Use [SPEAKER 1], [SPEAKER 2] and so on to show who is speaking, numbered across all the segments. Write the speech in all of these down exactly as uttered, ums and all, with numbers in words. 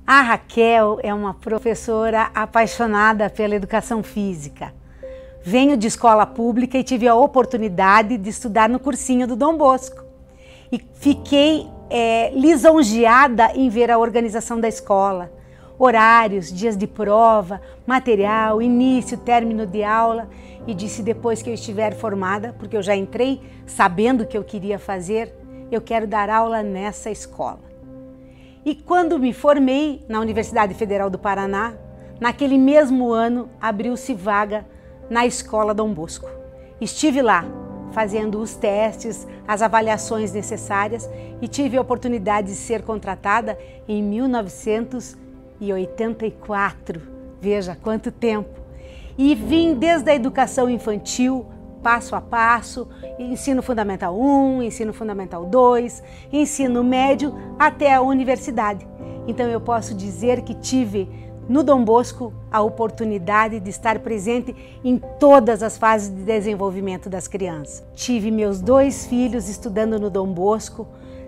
[SPEAKER 1] A Raquel é uma professora apaixonada pela educação física. Venho de escola pública e tive a oportunidade de estudar no cursinho do Dom Bosco. E fiquei é, lisonjeada em ver a organização da escola, horários, dias de prova, material, início, término de aula. E disse depois que eu estiver formada, porque eu já entrei sabendo o que eu queria fazer, eu quero dar aula nessa escola. E quando me formei na Universidade Federal do Paraná, naquele mesmo ano abriu-se vaga na Escola Dom Bosco. Estive lá fazendo os testes, as avaliações necessárias e tive a oportunidade de ser contratada em mil novecentos e oitenta e quatro. Veja quanto tempo! E vim desde a educação infantil, passo a passo, ensino fundamental um, ensino fundamental dois, ensino médio até a universidade. Então eu posso dizer que tive no Dom Bosco a oportunidade de estar presente em todas as fases de desenvolvimento das crianças. Tive meus dois filhos estudando no Dom Bosco,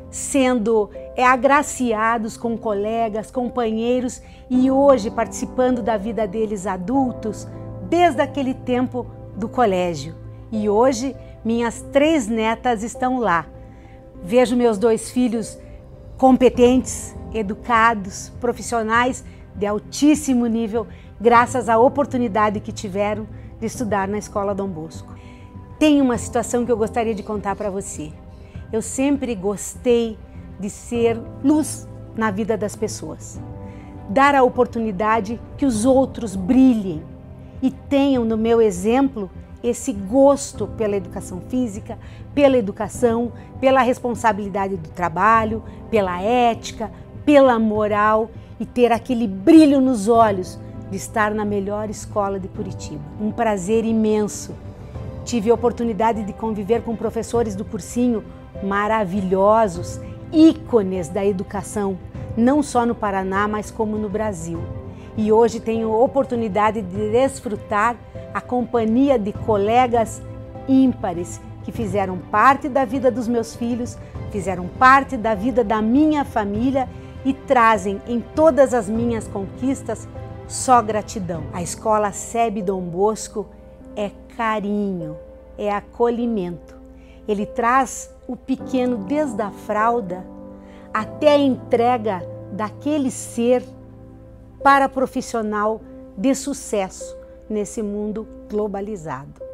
[SPEAKER 1] sendo é, agraciados com colegas, companheiros e hoje participando da vida deles adultos desde aquele tempo do colégio. E hoje minhas três netas estão lá. Vejo meus dois filhos competentes, educados, profissionais de altíssimo nível, graças à oportunidade que tiveram de estudar na Escola Dom Bosco. Tem uma situação que eu gostaria de contar para você. Eu sempre gostei de ser luz na vida das pessoas. Dar a oportunidade que os outros brilhem e tenham no meu exemplo esse gosto pela educação física, pela educação, pela responsabilidade do trabalho, pela ética, pela moral e ter aquele brilho nos olhos de estar na melhor escola de Curitiba. Um prazer imenso. Tive a oportunidade de conviver com professores do cursinho maravilhosos, ícones da educação, não só no Paraná, mas como no Brasil. E hoje tenho a oportunidade de desfrutar a companhia de colegas ímpares que fizeram parte da vida dos meus filhos, fizeram parte da vida da minha família e trazem em todas as minhas conquistas só gratidão. A Escola SEB Dom Bosco é carinho, é acolhimento. Ele traz o pequeno desde a fralda até a entrega daquele ser para profissional de sucesso nesse mundo globalizado.